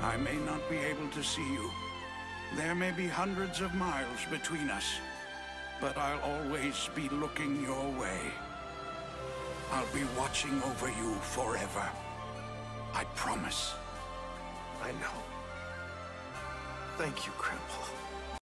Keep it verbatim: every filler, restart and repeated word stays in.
I may not be able to see you. There may be hundreds of miles between us, but I'll always be looking your way. I'll be watching over you forever. I promise. I know. Thank you, Grandpa.